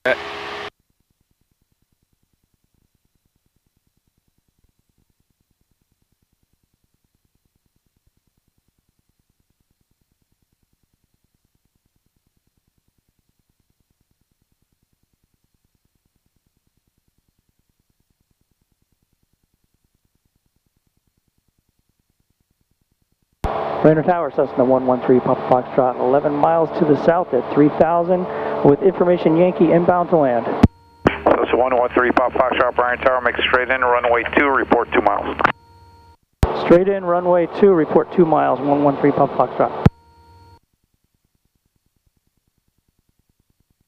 Rainer Tower, Cessna 113, Papa Foxtrot, 11 miles to the south at 3,000 with information Yankee inbound to land. Cessna 113, Papa Foxtrot, Rainer Tower, make straight in, runway 2, report 2 miles. Straight in, runway 2, report 2 miles, 113, Papa Foxtrot.